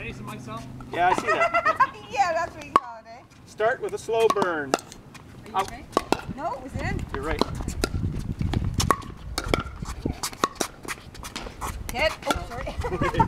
Facing myself? Yeah, I see that. Yeah, that's what you call it, eh? Start with a slow burn. Are you okay? No, it was in. You're right. Hit. Oh, sorry.